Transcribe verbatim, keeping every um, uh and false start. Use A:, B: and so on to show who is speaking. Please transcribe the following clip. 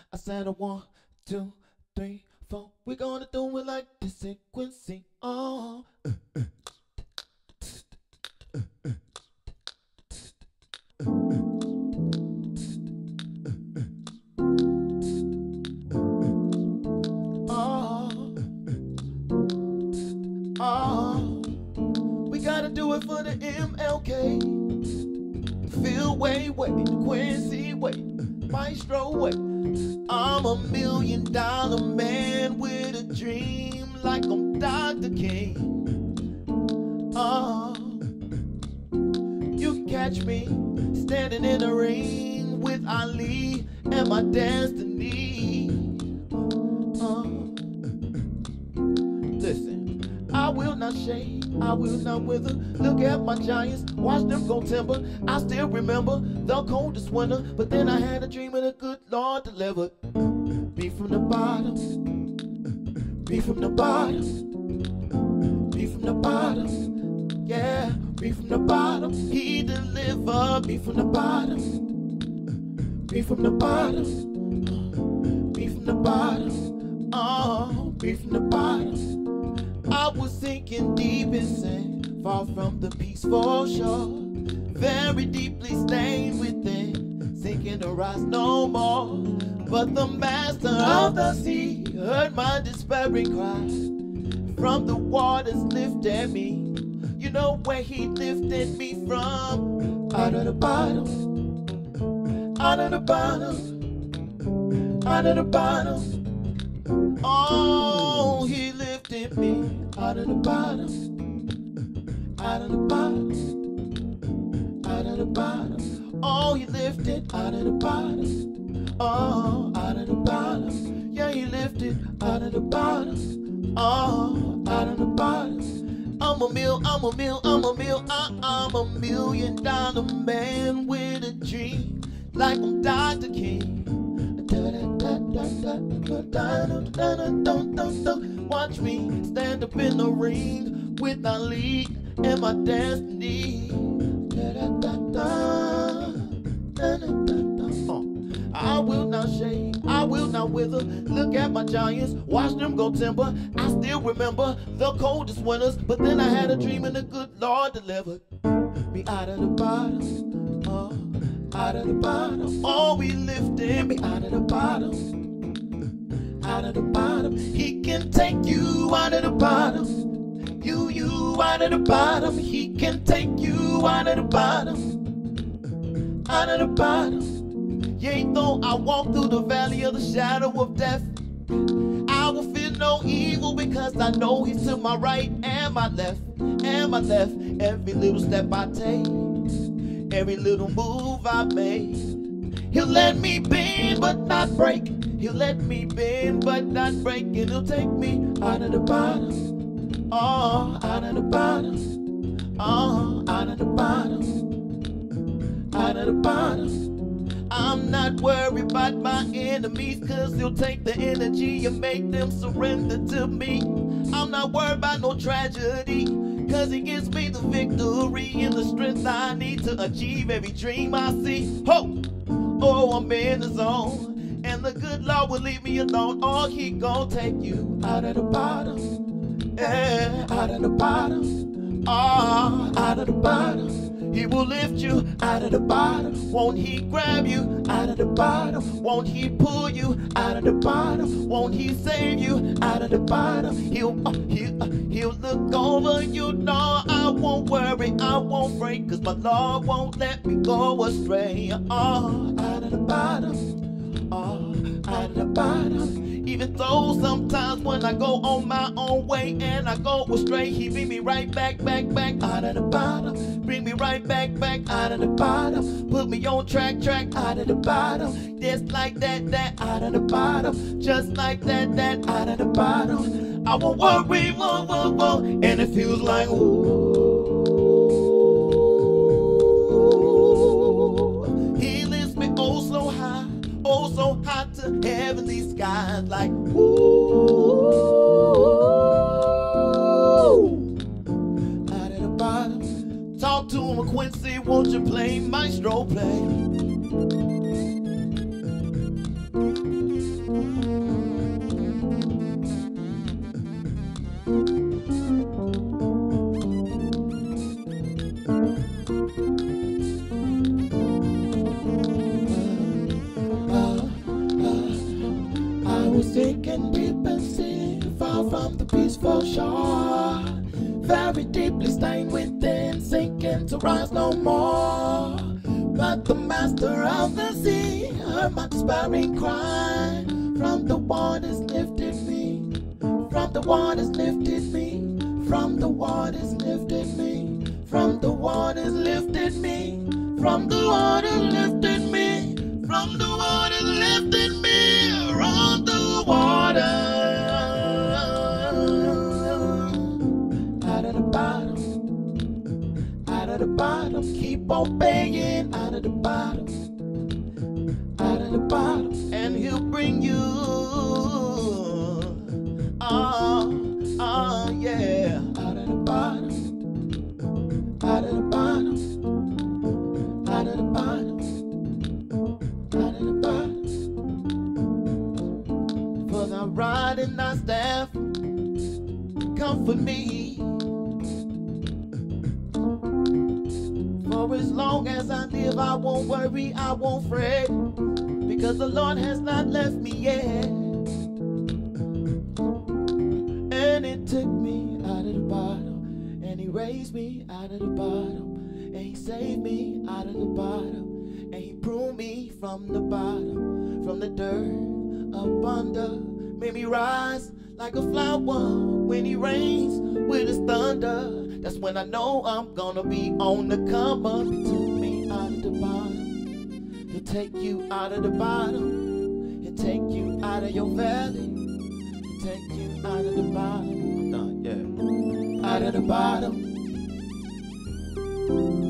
A: I said a one, two, three, four. We're gonna do it like this sequencing. Oh. Oh. Oh. We gotta do it for the M L K. Phil way, way, Quincy way, Maestro way. I'm a million dollar man with a dream like I'm Doctor King. Oh, you can catch me standing in the ring with Ali and my destiny. Oh, listen, I will not shake, I will not wither. Look at my giants, watch them go timber. I still remember the coldest winter, but then I had a dream and the good Lord delivered me from the bottom, me from the bottom, me from the bottom, yeah, me from the bottom. He delivered me from the bottom, me from the bottom, me from the bottom, oh, me from the bottom. I was sinking deep in sand, far from the peaceful shore, very deeply stained within, sinking to rise no more. But the master of the sea heard my despairing cry, from the waters lifted me. You know where he lifted me from? Out of the bottom, out of the bottom, out of the bottom. Oh, he lifted me out of the bottom, out of the bottom, out of the bottom. Oh, he lifted out of the bottom, oh, out of the bottom. Yeah, he lifted out of the bottom, oh, out of the bottom. I'm a mill, I'm a mill, I'm a mill, I'm a million dollar man with a dream like I'm Doctor King. Watch me stand up in the ring with Ali and my destiny. I will not shake, I will not wither. Look at my giants, watch them go timber. I still remember the coldest winters, but then I had a dream and the good Lord delivered me out of the bottom, oh, out of the bottom. Oh, he lifted me out of the bottom, out of the bottom. He can take you out of the bottom, you, you out of the bottom. He can take you out of the bottom, out of the bottom. Yea, though I walk through the valley of the shadow of death, I will fear no evil because I know he's to my right and my left, and my left. Every little step I take, every little move I make, he'll let me bend but not break. He'll let me bend but not break. And he'll take me out of the bottom, oh, out of the bottom, oh, out of the bottom, out of the bottom. I'm not worried about my enemies, cause he'll take the energy and make them surrender to me. I'm not worried about no tragedy, cause he gives me the victory and the strength I need to achieve every dream I see. Ho! Oh, I'm in the zone, and the good Lord will leave me alone. Oh, he gon' take you out of the bottom, yeah, out of the bottom, oh, out of the bottom. He will lift you out of the bottom. Won't he grab you out of the bottom? Won't he pull you out of the bottom? Won't he save you out of the bottom? He'll, uh, he'll, uh, he'll look over you. No, I won't worry, I won't fret, cause my Lord won't let me go astray. Oh, out of the bottom, oh, out of the bottom. Even though sometimes when I go on my own way and I go astray, he bring me right back, back, back out of the bottom. Bring me right back, back out of the bottom. Put me on track, track out of the bottom. Just like that, that out of the bottom. Just like that, that out of the bottom. I won't worry, whoa, whoa, whoa. And it feels like, ooh. He lifts me oh so high, oh so high to heavenly skies, like ooh, out of the bottom. Talk to him, Quincy, won't you play Maestro play? was sinking deep in sea, far from the peaceful shore, very deeply stained within, sinking to rise no more. But the master of the sea heard my despairing cry. From the waters lifted me, from the waters lifted me, from the waters lifted me, from the waters lifted me, from the waters lifted me, from the waters lifted me, from the water. Out of the bottom, out of the bottom, keep obeying. Out of the bottom, out of the bottom, and he'll bring you. Oh, oh yeah. Out of the bottom, out of the bottom, out of the bottom, out of the bottom. For thy rod and thy staff comfort me. For as long as I live, I won't worry, I won't fret, because the Lord has not left me yet. And it took me out of the bottom, and he raised me out of the bottom, and he saved me out of the bottom, and he pruned me from the bottom, from the dirt up under, made me rise like a flower when he rains with his thunder. That's when I know I'm gonna be on the come up. He took me out of the bottom. He'll take you out of the bottom. He'll take you out of your valley. He'll take you out of the bottom. I'm done, yeah. Out of the bottom.